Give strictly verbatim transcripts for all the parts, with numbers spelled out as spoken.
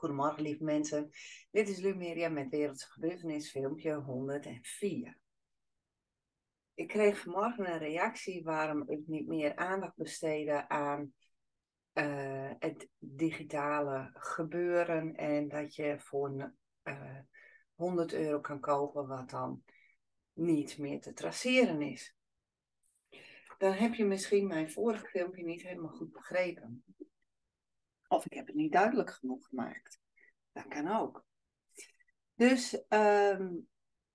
Goedemorgen lieve mensen, dit is Lumeria met Wereldse Gebeurtenis filmpje honderdvier. Ik kreeg vanmorgen een reactie waarom ik niet meer aandacht besteedde aan uh, het digitale gebeuren en dat je voor uh, honderd euro kan kopen wat dan niet meer te traceren is. Dan heb je misschien mijn vorige filmpje niet helemaal goed begrepen. Of ik heb het niet duidelijk genoeg gemaakt. Dat kan ook. Dus um,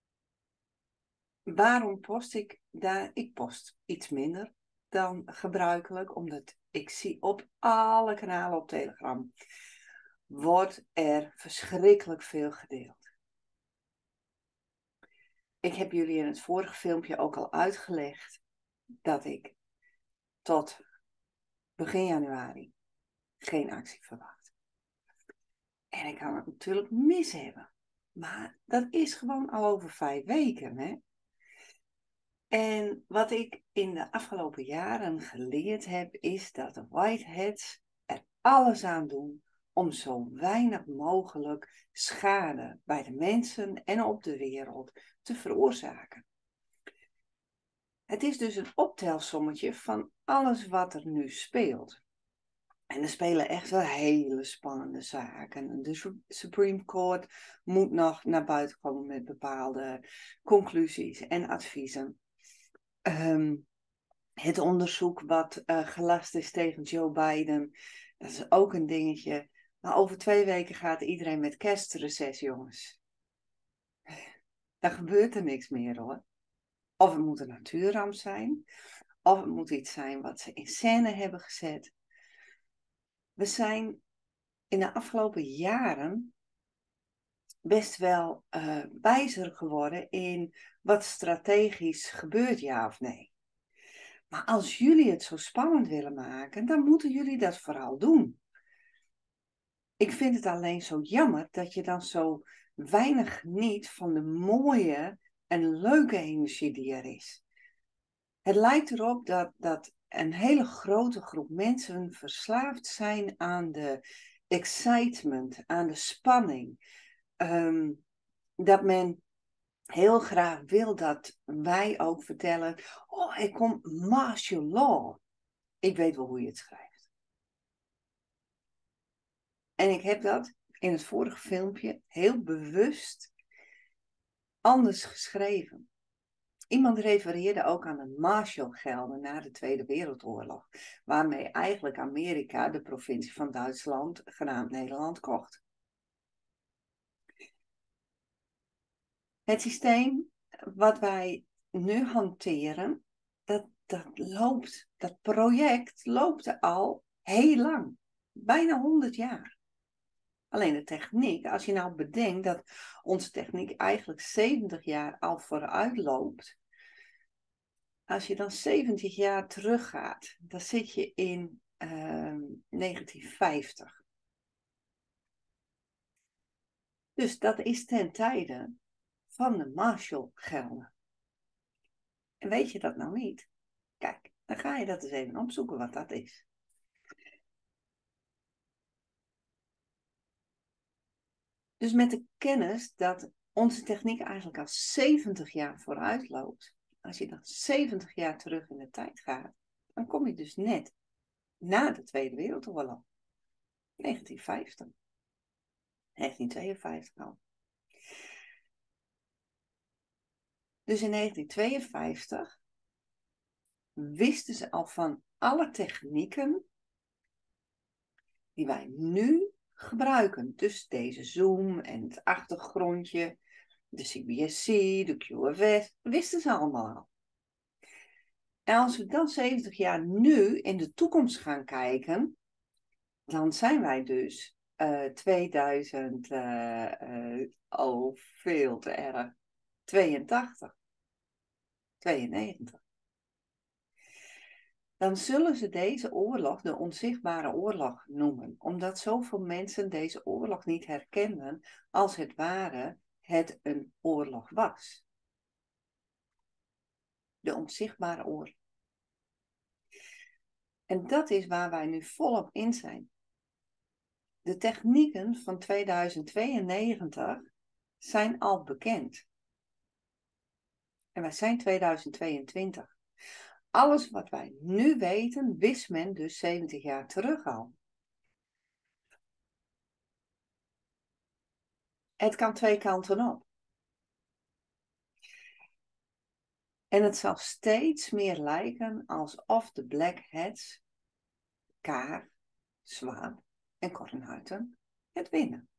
waarom post ik daar? Ik post iets minder dan gebruikelijk, omdat ik zie op alle kanalen op Telegram wordt er verschrikkelijk veel gedeeld. Ik heb jullie in het vorige filmpje ook al uitgelegd dat ik tot begin januari geen actie verwacht. En ik kan het natuurlijk mis hebben. Maar dat is gewoon al over vijf weken, hè? En wat ik in de afgelopen jaren geleerd heb, is dat de whiteheads er alles aan doen om zo weinig mogelijk schade bij de mensen en op de wereld te veroorzaken. Het is dus een optelsommetje van alles wat er nu speelt. En er spelen echt wel hele spannende zaken. De Supreme Court moet nog naar buiten komen met bepaalde conclusies en adviezen. Um, het onderzoek wat uh, gelast is tegen Joe Biden, dat is ook een dingetje. Maar over twee weken gaat iedereen met kerstreces, jongens. Dan gebeurt er niks meer, hoor. Of het moet een natuurramp zijn, of het moet iets zijn wat ze in scène hebben gezet. We zijn in de afgelopen jaren best wel uh, wijzer geworden in wat strategisch gebeurt, ja of nee. Maar als jullie het zo spannend willen maken, dan moeten jullie dat vooral doen. Ik vind het alleen zo jammer dat je dan zo weinig geniet van de mooie en leuke energie die er is. Het lijkt erop dat, dat een hele grote groep mensen verslaafd zijn aan de excitement, aan de spanning. Um, dat men heel graag wil dat wij ook vertellen, oh, ik kom martial law. Ik weet wel hoe je het schrijft. En ik heb dat in het vorige filmpje heel bewust anders geschreven. Iemand refereerde ook aan de Marshallgelden na de Tweede Wereldoorlog, waarmee eigenlijk Amerika de provincie van Duitsland, genaamd Nederland, kocht. Het systeem wat wij nu hanteren, dat, dat loopt, dat project loopt al heel lang. Bijna honderd jaar. Alleen de techniek, als je nou bedenkt dat onze techniek eigenlijk zeventig jaar al vooruit loopt. Als je dan zeventig jaar teruggaat, dan zit je in uh, negentien vijftig. Dus dat is ten tijde van de Marshallgelden. En weet je dat nou niet? Kijk, dan ga je dat eens even opzoeken wat dat is. Dus met de kennis dat onze techniek eigenlijk al zeventig jaar vooruit loopt. Als je dan zeventig jaar terug in de tijd gaat, dan kom je dus net na de Tweede Wereldoorlog. negentien vijftig. negentien tweeënvijftig al. Dus in negentien tweeënvijftig wisten ze al van alle technieken die wij nu gebruiken. Dus deze zoom en het achtergrondje, de C B S C, de Q F S, wisten ze allemaal al. En als we dan zeventig jaar nu in de toekomst gaan kijken, dan zijn wij dus uh, tweeduizend, uh, uh, oh veel te erg, tweeëntachtig, tweeënnegentig. Dan zullen ze deze oorlog de onzichtbare oorlog noemen, omdat zoveel mensen deze oorlog niet herkenden als het ware het een oorlog was. De onzichtbare oorlog. En dat is waar wij nu volop in zijn. De technieken van tweeduizend tweeënnegentig zijn al bekend. En wij zijn tweeduizend tweeëntwintig. Alles wat wij nu weten, wist men dus zeventig jaar terug al. Het kan twee kanten op. En het zal steeds meer lijken alsof de Black Hats, Kaar, Swaap en Kornhuiten het winnen.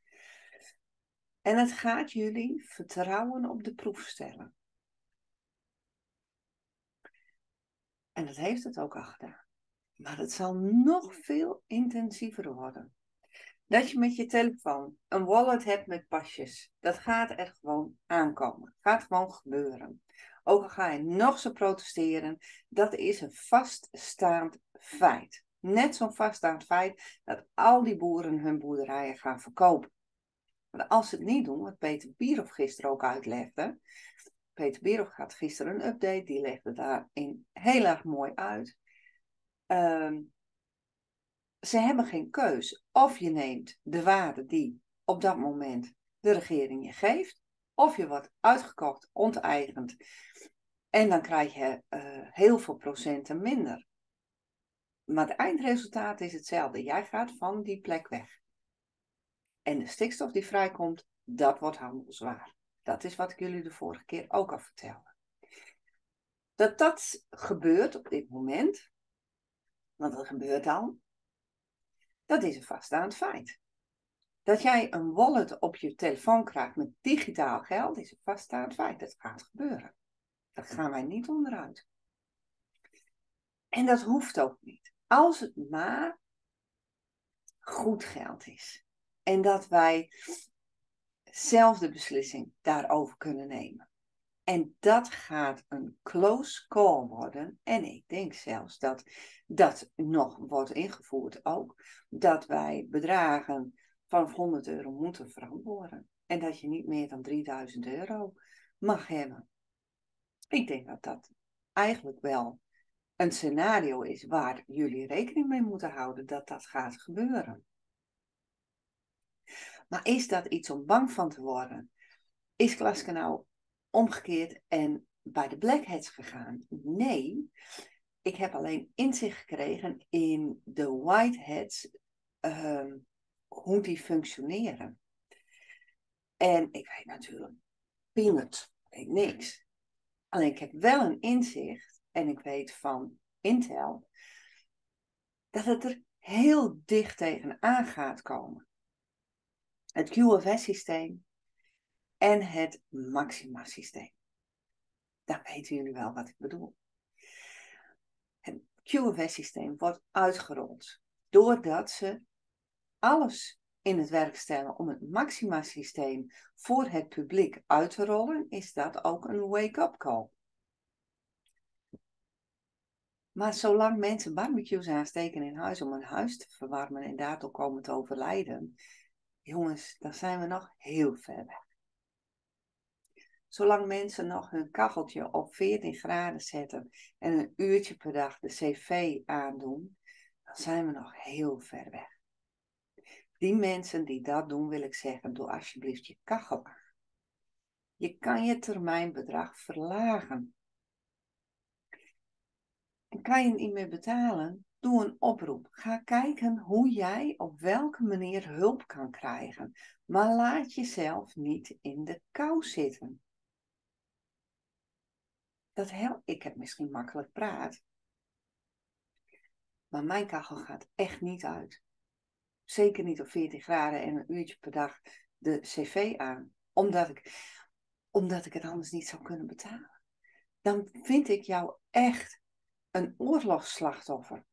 En het gaat jullie vertrouwen op de proef stellen. En dat heeft het ook al gedaan. Maar het zal nog veel intensiever worden. Dat je met je telefoon een wallet hebt met pasjes. Dat gaat er gewoon aankomen. Gaat gewoon gebeuren. Ook al ga je nog zo protesteren. Dat is een vaststaand feit. Net zo'n vaststaand feit dat al die boeren hun boerderijen gaan verkopen. Maar als ze het niet doen, wat Peter Bierhoff gisteren ook uitlegde. Peter Bierhoff had gisteren een update. Die legde daarin heel erg mooi uit. Um, Ze hebben geen keus. Of je neemt de waarde die op dat moment de regering je geeft. Of je wordt uitgekocht, onteigend. En dan krijg je uh, heel veel procenten minder. Maar het eindresultaat is hetzelfde. Jij gaat van die plek weg. En de stikstof die vrijkomt, dat wordt handelswaar. Dat is wat ik jullie de vorige keer ook al vertelde. Dat dat gebeurt op dit moment. Want dat gebeurt al. Dat is een vaststaand feit. Dat jij een wallet op je telefoon krijgt met digitaal geld, is een vaststaand feit. Dat gaat gebeuren. Daar gaan wij niet onderuit. En dat hoeft ook niet. Als het maar goed geld is. En dat wij zelf de beslissing daarover kunnen nemen. En dat gaat een close call worden. En ik denk zelfs dat dat nog wordt ingevoerd ook. Dat wij bedragen van honderd euro moeten verantwoorden. En dat je niet meer dan drieduizend euro mag hebben. Ik denk dat dat eigenlijk wel een scenario is waar jullie rekening mee moeten houden dat dat gaat gebeuren. Maar is dat iets om bang van te worden? Is Klaske nou omgekeerd en bij de Black Hats gegaan? Nee, ik heb alleen inzicht gekregen in de White Hats, uh, hoe die functioneren. En ik weet natuurlijk, peanut, ik weet niks. Alleen ik heb wel een inzicht, en ik weet van Intel, dat het er heel dicht tegenaan gaat komen. Het Q F S-systeem en het Maxima-systeem. Dan weten jullie wel wat ik bedoel. Het Q F S-systeem wordt uitgerold doordat ze alles in het werk stellen om het Maxima-systeem voor het publiek uit te rollen, is dat ook een wake-up call. Maar zolang mensen barbecues aansteken in huis om een huis te verwarmen en daardoor komen te overlijden, jongens, dan zijn we nog heel ver weg. Zolang mensen nog hun kacheltje op veertien graden zetten en een uurtje per dag de cv aandoen, dan zijn we nog heel ver weg. Die mensen die dat doen, wil ik zeggen, doe alsjeblieft je kachel aan. Je kan je termijnbedrag verlagen. En kan je het niet meer betalen? Doe een oproep. Ga kijken hoe jij op welke manier hulp kan krijgen. Maar laat jezelf niet in de kou zitten. Dat helpt. Ik heb misschien makkelijk praat. Maar mijn kachel gaat echt niet uit. Zeker niet op veertien graden en een uurtje per dag de cv aan. Omdat ik, omdat ik het anders niet zou kunnen betalen. Dan vind ik jou echt een oorlogsslachtoffer.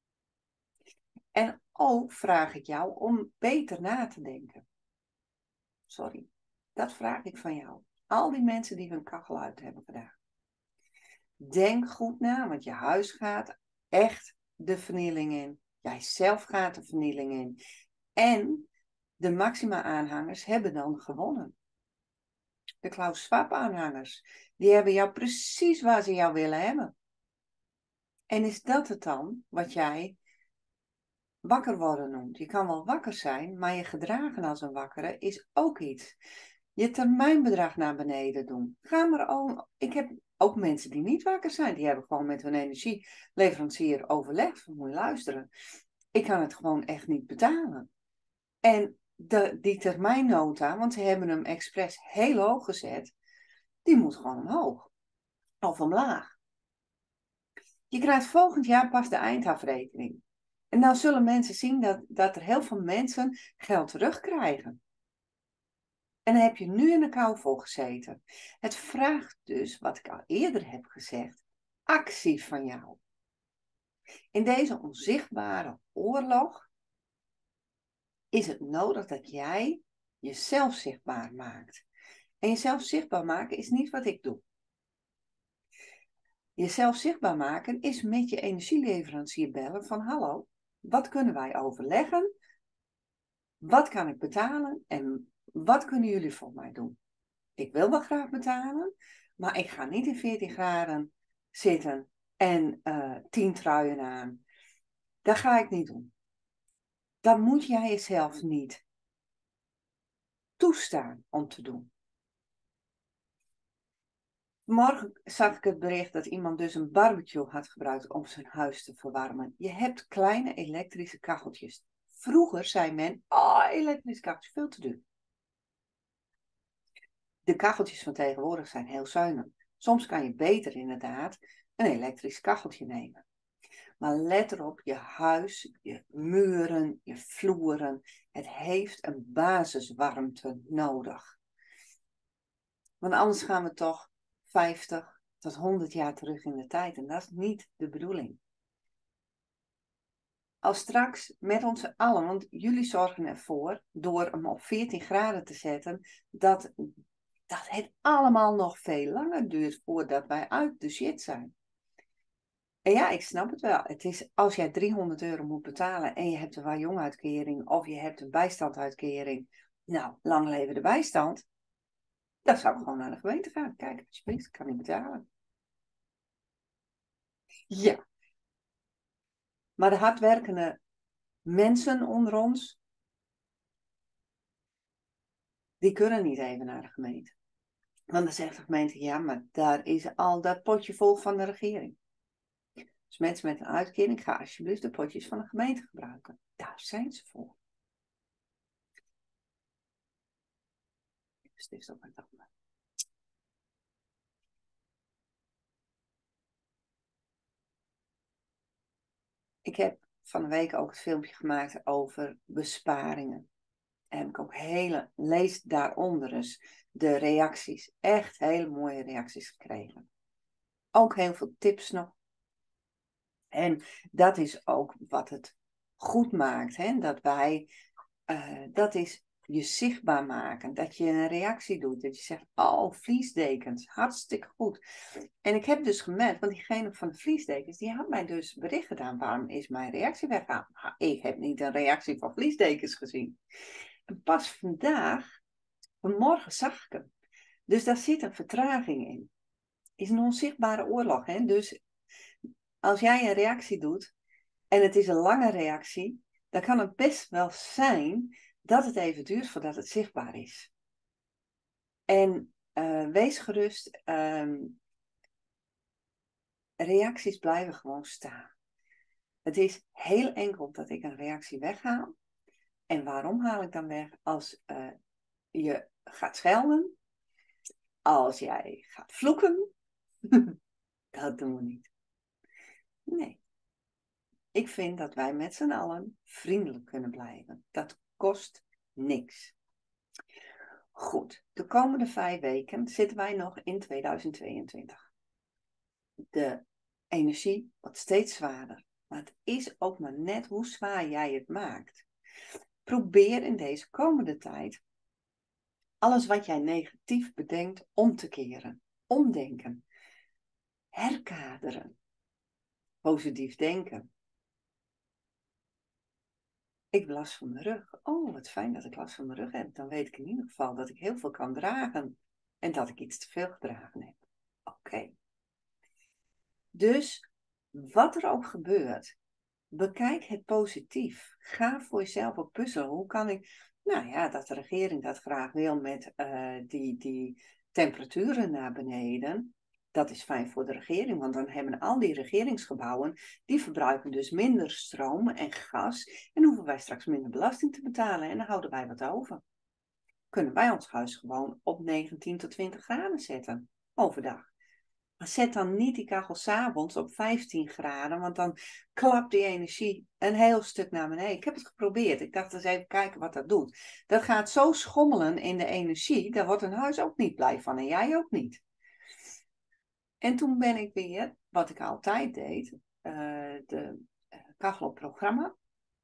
En ook vraag ik jou om beter na te denken. Sorry, dat vraag ik van jou. Al die mensen die hun kachel uit hebben gedaan. Denk goed na, want je huis gaat echt de vernieling in. Jij zelf gaat de vernieling in. En de Maxima-aanhangers hebben dan gewonnen. De Klaus Schwab-aanhangers, die hebben jou precies waar ze jou willen hebben. En is dat het dan, wat jij wakker worden noemt. Je kan wel wakker zijn, maar je gedragen als een wakkere is ook iets. Je termijnbedrag naar beneden doen. Ga maar om. Ik heb ook mensen die niet wakker zijn. Die hebben gewoon met hun energieleverancier overlegd. Van, moet je luisteren. Ik kan het gewoon echt niet betalen. En de, die termijnnota, want ze hebben hem expres heel hoog gezet. Die moet gewoon omhoog. Of omlaag. Je krijgt volgend jaar pas de eindafrekening. En dan zullen mensen zien dat, dat er heel veel mensen geld terugkrijgen. En dan heb je nu in de kou vol gezeten. Het vraagt dus, wat ik al eerder heb gezegd, actie van jou. In deze onzichtbare oorlog is het nodig dat jij jezelf zichtbaar maakt. En jezelf zichtbaar maken is niet wat ik doe. Jezelf zichtbaar maken is met je energieleverancier bellen van hallo, wat kunnen wij overleggen? Wat kan ik betalen en wat kunnen jullie voor mij doen? Ik wil wel graag betalen, maar ik ga niet in veertien graden zitten en uh, tien truien aan. Dat ga ik niet doen. Dat moet jij jezelf niet toestaan om te doen. Morgen zag ik het bericht dat iemand dus een barbecue had gebruikt om zijn huis te verwarmen. Je hebt kleine elektrische kacheltjes. Vroeger zei men, oh, elektrische kacheltjes, veel te duur. De kacheltjes van tegenwoordig zijn heel zuinig. Soms kan je beter inderdaad een elektrisch kacheltje nemen. Maar let erop, je huis, je muren, je vloeren, het heeft een basiswarmte nodig. Want anders gaan we toch vijftig tot honderd jaar terug in de tijd. En dat is niet de bedoeling. Als straks met ons allen, want jullie zorgen ervoor, door hem op veertien graden te zetten, dat, dat het allemaal nog veel langer duurt voordat wij uit de shit zijn. En ja, ik snap het wel. Het is als jij driehonderd euro moet betalen en je hebt een Waar-Jong-uitkering of je hebt een bijstandsuitkering. Nou, lang leven de bijstand. Dan zou ik gewoon naar de gemeente gaan. Kijk, alsjeblieft, ik kan niet betalen. Ja. Maar de hardwerkende mensen onder ons, die kunnen niet even naar de gemeente. Want dan zegt de gemeente, ja, maar daar is al dat potje vol van de regering. Dus mensen met een uitkering, ga alsjeblieft de potjes van de gemeente gebruiken. Daar zijn ze voor. Dus dit is ook mijn dag. Ik heb van de week ook het filmpje gemaakt over besparingen. En heb ik ook hele, lees daaronder eens de reacties. Echt hele mooie reacties gekregen. Ook heel veel tips nog. En dat is ook wat het goed maakt. Hè? Dat wij, uh, dat is je zichtbaar maken. Dat je een reactie doet. Dat je zegt, oh, vliesdekens, hartstikke goed. En ik heb dus gemerkt, want diegene van de vliesdekens, die had mij dus bericht gedaan. Waarom is mijn reactie weggegaan? Nou, ik heb niet een reactie van vliesdekens gezien. En pas vandaag, vanmorgen zag ik hem. Dus daar zit een vertraging in. Het is een onzichtbare oorlog. Hè? Dus als jij een reactie doet en het is een lange reactie, dan kan het best wel zijn dat het even duurt voordat het zichtbaar is. En uh, wees gerust, um, reacties blijven gewoon staan. Het is heel enkel dat ik een reactie weghaal. En waarom haal ik dan weg? Als uh, je gaat schelden, als jij gaat vloeken, dat doen we niet. Nee. Ik vind dat wij met z'n allen vriendelijk kunnen blijven. Dat kost niks. Goed, de komende vijf weken zitten wij nog in tweeduizend tweeëntwintig. De energie wordt steeds zwaarder. Maar het is ook maar net hoe zwaar jij het maakt. Probeer in deze komende tijd alles wat jij negatief bedenkt om te keren. Omdenken. Herkaderen. Positief denken. Ik heb last van mijn rug. Oh, wat fijn dat ik last van mijn rug heb. Dan weet ik in ieder geval dat ik heel veel kan dragen. En dat ik iets te veel gedragen heb. Oké. Okay. Dus wat er ook gebeurt. bekijk het positief. Ga voor jezelf op puzzelen. Hoe kan ik, nou ja, dat de regering dat graag wil met uh, die, die temperaturen naar beneden. Dat is fijn voor de regering, want dan hebben al die regeringsgebouwen, die verbruiken dus minder stroom en gas. En hoeven wij straks minder belasting te betalen en dan houden wij wat over. Kunnen wij ons huis gewoon op negentien tot twintig graden zetten, overdag. Maar zet dan niet die kachel 's avonds op vijftien graden, want dan klapt die energie een heel stuk naar beneden. Ik heb het geprobeerd. Ik dacht eens even kijken wat dat doet. Dat gaat zo schommelen in de energie, daar wordt een huis ook niet blij van en jij ook niet. En toen ben ik weer, wat ik altijd deed, uh, de uh, kachel op programma.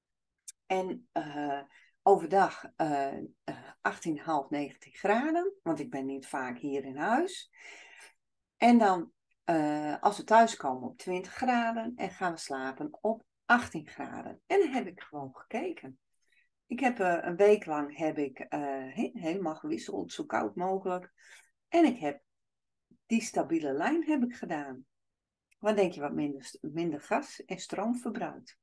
En uh, overdag uh, achttien, half negentien graden, want ik ben niet vaak hier in huis. En dan, uh, als we thuiskomen op twintig graden en gaan we slapen op achttien graden. En dan heb ik gewoon gekeken. Ik heb uh, een week lang heb ik uh, he, helemaal gewisseld, zo koud mogelijk. En ik heb die stabiele lijn heb ik gedaan. Wat denk je wat minder, minder gas en stroom verbruikt?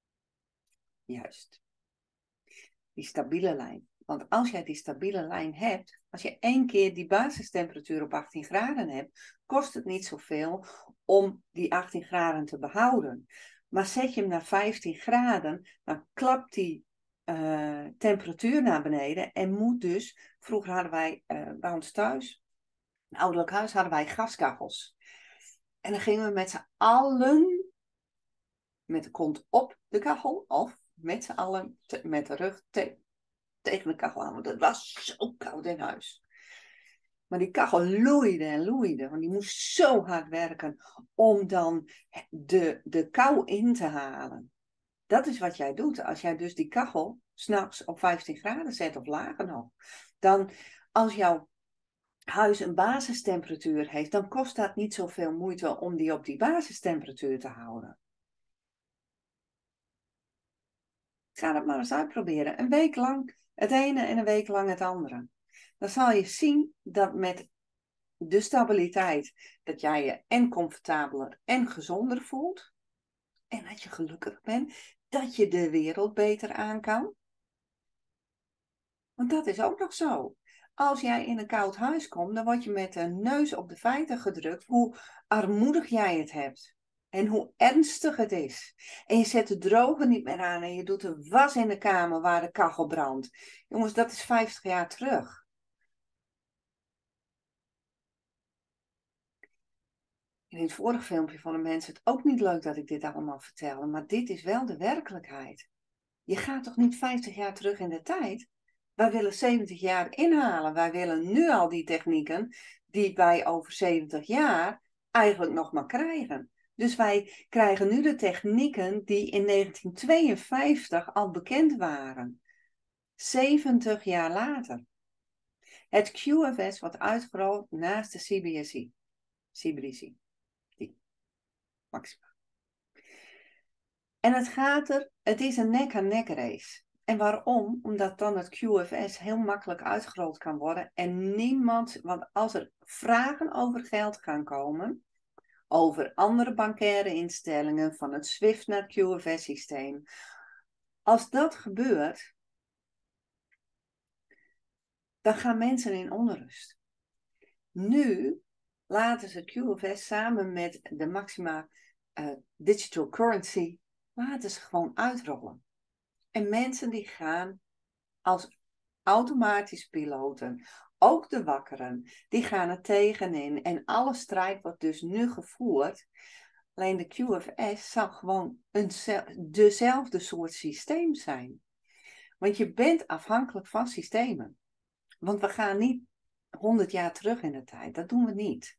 Juist. Die stabiele lijn. Want als jij die stabiele lijn hebt, als je één keer die basistemperatuur op achttien graden hebt, kost het niet zoveel om die achttien graden te behouden. Maar zet je hem naar vijftien graden, dan klapt die uh, temperatuur naar beneden en moet dus, vroeger hadden wij uh, bij ons thuis, in een ouderlijk huis, hadden wij gaskachels. En dan gingen we met z'n allen met de kont op de kachel of met z'n allen te, met de rug te, tegen de kachel aan. Want het was zo koud in huis. Maar die kachel loeide en loeide. Want die moest zo hard werken om dan de, de kou in te halen. Dat is wat jij doet. Als jij dus die kachel 's nachts op vijftien graden zet of lager nog. Dan als jouw huis een basistemperatuur heeft, dan kost dat niet zoveel moeite om die op die basistemperatuur te houden. Ga dat maar eens uitproberen. Een week lang het ene en een week lang het andere. Dan zal je zien dat met de stabiliteit, dat jij je en comfortabeler en gezonder voelt. En dat je gelukkig bent. Dat je de wereld beter aan kan. Want dat is ook nog zo. Als jij in een koud huis komt, dan word je met een neus op de feiten gedrukt hoe armoedig jij het hebt. En hoe ernstig het is. En je zet de droger niet meer aan en je doet de was in de kamer waar de kachel brandt. Jongens, dat is vijftig jaar terug. In het vorige filmpje vonden mensen het ook niet leuk dat ik dit allemaal vertelde. Maar dit is wel de werkelijkheid. Je gaat toch niet vijftig jaar terug in de tijd? Wij willen zeventig jaar inhalen. Wij willen nu al die technieken die wij over zeventig jaar eigenlijk nog maar krijgen. Dus wij krijgen nu de technieken die in negentien tweeënvijftig al bekend waren. zeventig jaar later. Het Q F S wordt uitgerold naast de C B S I. C B S I. Die. Maxima. En het gaat er, het is een nek-aan-nek race. En waarom? Omdat dan het Q F S heel makkelijk uitgerold kan worden. En niemand, want als er vragen over geld gaan komen, over andere bankaire instellingen, van het SWIFT naar het Q F S-systeem. Als dat gebeurt, dan gaan mensen in onrust. Nu laten ze het Q F S samen met de Maxima uh, Digital Currency, laten ze gewoon uitrollen. En mensen die gaan als automatisch piloten, ook de wakkeren, die gaan er tegenin. En alle strijd wordt dus nu gevoerd. Alleen de Q F S zal gewoon een, dezelfde soort systeem zijn. Want je bent afhankelijk van systemen. Want we gaan niet honderd jaar terug in de tijd. Dat doen we niet.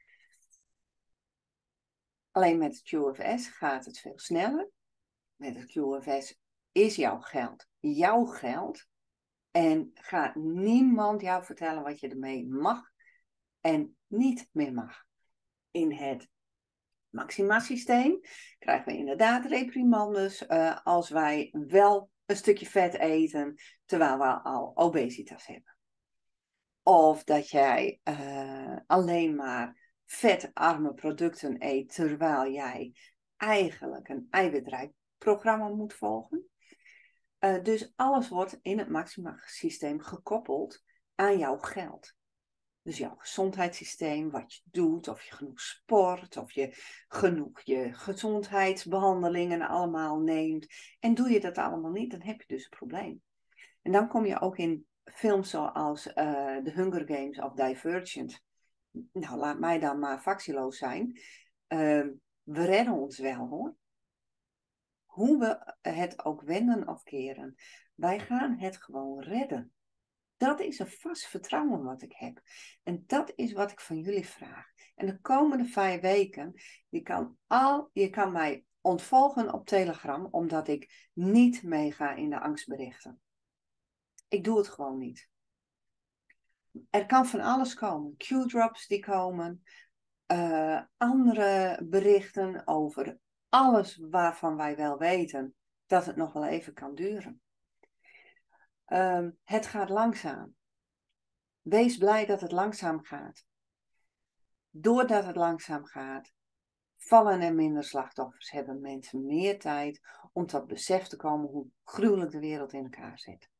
Alleen met het Q F S gaat het veel sneller. Met het Q F S is jouw geld jouw geld. En gaat niemand jou vertellen wat je ermee mag en niet meer mag. In het Maxima-systeem krijgen we inderdaad reprimandes uh, als wij wel een stukje vet eten terwijl we al obesitas hebben. Of dat jij uh, alleen maar vetarme producten eet terwijl jij eigenlijk een eiwitrijk Maxima-programma moet volgen. Uh, dus alles wordt in het Maxima-systeem gekoppeld aan jouw geld. Dus jouw gezondheidssysteem, wat je doet, of je genoeg sport, of je genoeg je gezondheidsbehandelingen allemaal neemt. En doe je dat allemaal niet, dan heb je dus een probleem. En dan kom je ook in films zoals uh, The Hunger Games of Divergent. Nou, laat mij dan maar factieloos zijn. Uh, we redden ons wel, hoor. Hoe we het ook wenden of keren. Wij gaan het gewoon redden. Dat is een vast vertrouwen wat ik heb. En dat is wat ik van jullie vraag. En de komende vijf weken, je kan, al, je kan mij ontvolgen op Telegram, omdat ik niet meega in de angstberichten. Ik doe het gewoon niet. Er kan van alles komen. Q-drops die komen. Uh, andere berichten over alles waarvan wij wel weten dat het nog wel even kan duren. Um, het gaat langzaam. Wees blij dat het langzaam gaat. Doordat het langzaam gaat, vallen er minder slachtoffers, hebben mensen meer tijd om tot besef te komen hoe gruwelijk de wereld in elkaar zit.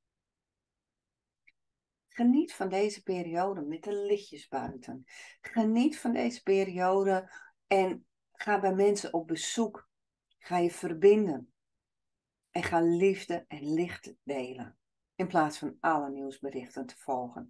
Geniet van deze periode met de lichtjes buiten. Geniet van deze periode en ga bij mensen op bezoek. Ga je verbinden. En ga liefde en licht delen. In plaats van alle nieuwsberichten te volgen.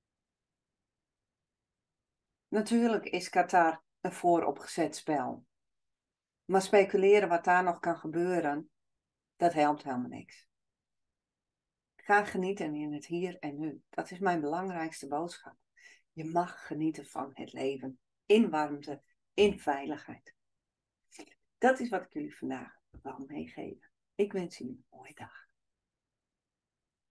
Natuurlijk is Qatar een vooropgezet spel. Maar speculeren wat daar nog kan gebeuren, dat helpt helemaal niks. Ga genieten in het hier en nu. Dat is mijn belangrijkste boodschap. Je mag genieten van het leven. In warmte, in veiligheid. Dat is wat ik jullie vandaag wil meegeven. Ik wens jullie een mooie dag.